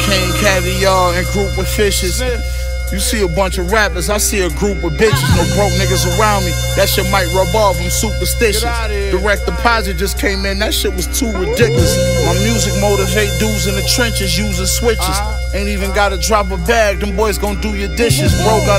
King Caviar and group with fishes. You see a bunch of rappers, I see a group of bitches. No broke niggas around me, that shit might rub off, I'm superstitious. Direct deposit just came in, that shit was too ridiculous. My music motivate dudes in the trenches using switches. Ain't even gotta drop a bag, them boys gon' do your dishes. Bro got